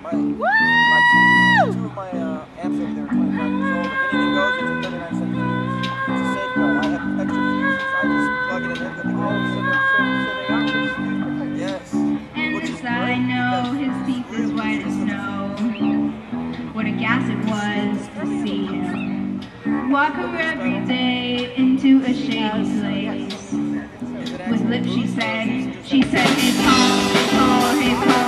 Woo! Two of my amps over there are 25 years old. If anything goes, it's a 39 cent fuse. It's a safeguard. I have extra fuses. I just plug it in there, good to go. So they actually fuse protect. Yes. And Which the is side, I great know because his teeth is white as snow. What a gas it was to see him walk her every day into a shady place. With lips she said, hey Paul, hey Paul, hey Paul.